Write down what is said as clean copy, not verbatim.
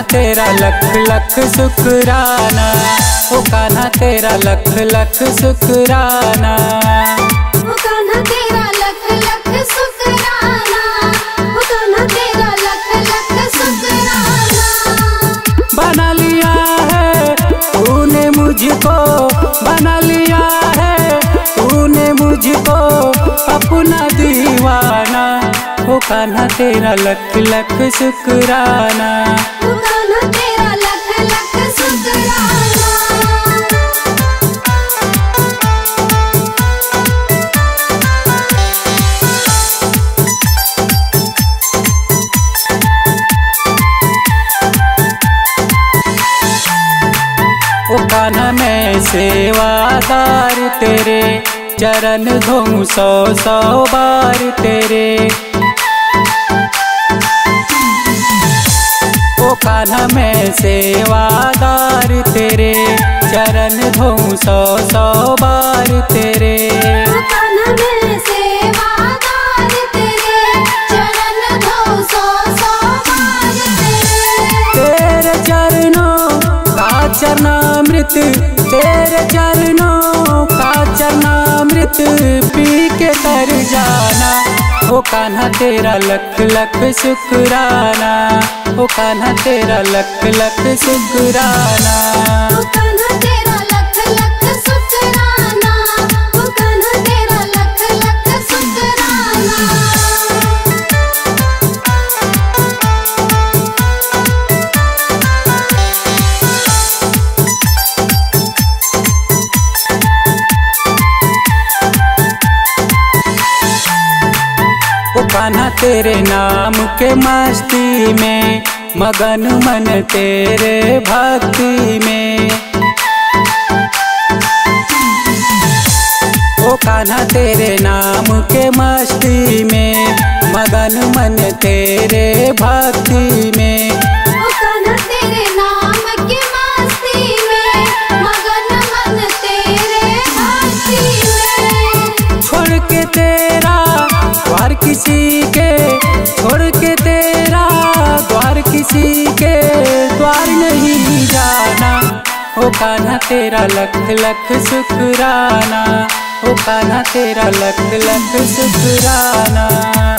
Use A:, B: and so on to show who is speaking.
A: तेरा लख लख शुक्राना, ओ कान्हा तेरा लख लख शुक्राना।
B: ओ कान्हा तेरा लख लख शुक्राना, ओ कान्हा तेरा लख लख शुक्राना।
A: बना लिया है तूने मुझको, बना लिया है तूने मुझको अपना दीवाना, ओ कान्हा तेरा लख लख शुक्राना।
B: ओ कान्हा तेरा लख लख शुक्राना।
A: ओ कान्हा मैं सेवादार तेरे, चरण धोऊं सौ सौ बार तेरे। ओ कान्हा मैं सेवादार तेरे, चरण धोऊं सौ सौ बार तेरे।
B: ओ कान्हा मैं सेवादार तेरे, चरण धोऊं सौ सौ बार तेरे।
A: तेरे चरणों का चरणामृत, तेरे चरणों का चरणामृत पी के तर जाना, ओ कान्हा तेरा लख लख शुक्राना, ओ कान्हा तेरा लख लख शुक्राना।
B: ओ कान्हा तेरा लख लख शुक्राना, ओ कान्हा तेरा लख लख शुक्राना।
A: ओ कान्हा तेरे नाम के मस्ती में, मगन मन तेरे भक्ति में। ओ कान्हा तेरे नाम के मस्ती में, मगन मन तेरे भक्ति में।
B: ओ कान्हा तेरे नाम की मस्ती में, मगन मन तेरे भक्ति में।
A: छोड़ के तेरा द्वार किसी के, छोड़ के तेरा द्वार किसी के द्वार नहीं जाना, ओ कान्हा तेरा लख लख शुक्राना, ओ कान्हा तेरा लख लख शुक्राना।